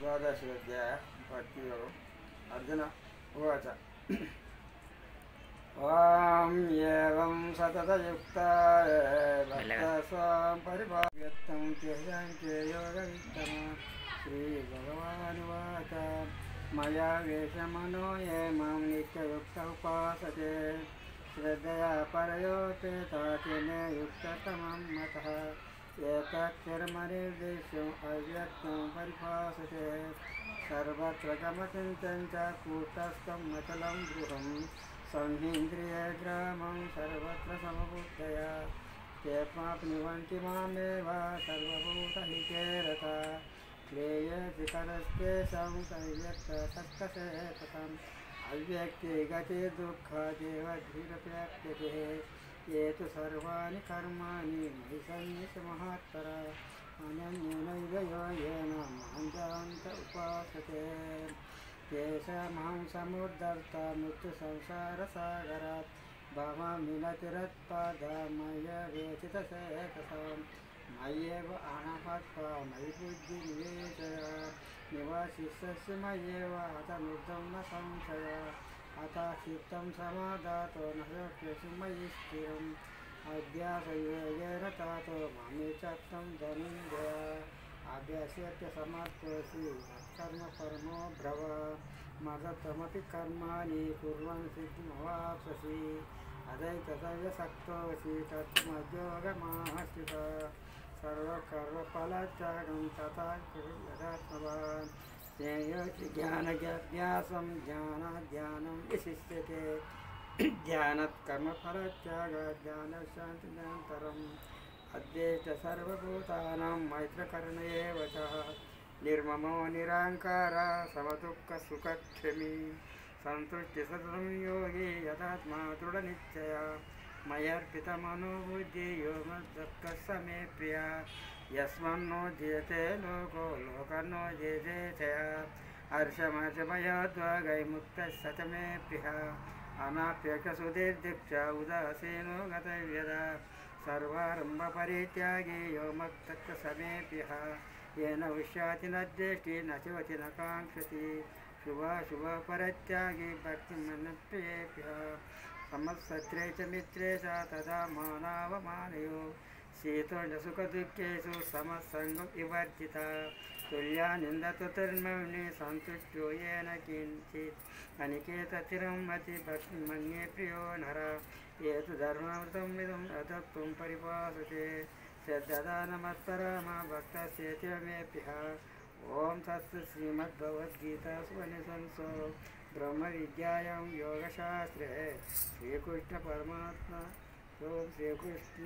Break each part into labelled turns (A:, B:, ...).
A: द्वादशोऽध्यायः भक्तियोगः। अर्जुन उवाच ॐ एवं सततयुक्ता भक्ता स्वां परिभाव्यत्तं त्यजान्ते योगवित्तमः। श्रीभगवानुवाच मया वेशमनो ये मां नित्ययुक्तः उपासते श्रद्धया परयोपेता तेन युक्ततमं मतः। एतत्कर्मनिर्देशम् अव्यक्तं परिभासते सर्वत्र गमचिन्त्यं च कूटस्थं मचलं गृहं संहीन्द्रियग्रामं सर्वत्र समबुद्धया ते प्राप्नुवन्ति मामेव सर्वभूतहिते रता। श्रेयसि परस्तेषां संव्यक्तसत्कसेतसम् अव्यक्ते गते दुःखादेव धीरप्राप्यते। ये तु सर्वाणि कर्माणि मयि सन्न्यस्यमहात्परा अनन्येनैव योगेन मां जानन्त उपासते तेषामहं समुद्धर्ता मृत्युसंसारसागरात् भवामि न चिरत्पादा मया वेचितचेतसां। मय्येव अनहत्वा मयि बुद्धिनिवेशय निवासिष्यसि मय्येव हतनुद्धं न संशयः। अतः चित्तं समादातो न शक्यसि मयि स्थिरम् अभ्यासयोगेन तातो मामेचत्वं धनुञ्जय। अभ्यासेऽप्य समर्थोऽसि मत्कर्म परमो भ्रव मदत्वमपि कर्माणि कुर्वन् सिद्धिमवाप्स्यसि। अदैतदव्यसक्तोऽसि तत्त्वमयोगमाश्रितः सर्वकर्मफलत्यागं तथा यथात्मवान्। ज्ञेयोऽसि ज्ञानज्ञाभ्यासं ज्ञानाद् विशिष्यते ध्यानात् कर्मफलत्यागात् ज्ञानशान्तिरनन्तरम्। अद्वेष्ट सर्वभूतानां मैत्रकर्ण एव च निर्ममो निरहङ्कारः समदुःखसुखक्षमी सन्तुष्टिसततं योगी यथात्मा दृढनिश्चयः। मय्यर्पितमनो बुद्धिः यो मद्भक्तः स मे प्रियः। यस्मान्नो जयते लोको लोकन्नो जयते च हर्षमर्षभयोद्वेगैर्मुक्तः स च मे प्रियः। अनाप्यक्षसुधीर्दीक्ष उदासीनो गतव्यदा सर्वारम्भपरित्यागी यो मत्तः स मे प्रियः। येन उष्याति न द्वेष्टि न शोचति न काङ्क्षति शुभाशुभपरित्यागी भक्तिमनप्रियेभ्यः। समत्सत्रे च मित्रे च तदा मानावमानयो शीतोष्णसुखदुःखेषु समसङ्गं विवर्जितः। तुल्यानिन्दतुतिर्मौनि सन्तुष्टो येन किञ्चित् अनिकेतचिरं मति भक्तिमन्ये प्रियो नरः। ये तु धर्मामृतम् इदम् अदत्तं परिभासते श्रद्धानमत्परमा भक्तस्येति मे प्रियः। ॐ तत्सत् श्रीमद्भगवद्गीतासु ब्रह्मविद्यायां योगशास्त्रे श्रीकृष्णपरमात्मा श्रीकृष्ण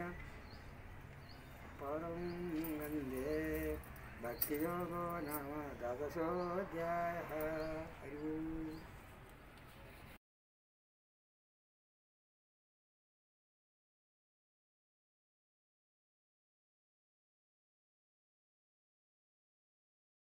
A: परं वन्दे भक्तियोगो नाम द्वादशोऽध्यायः। हरि ओम्।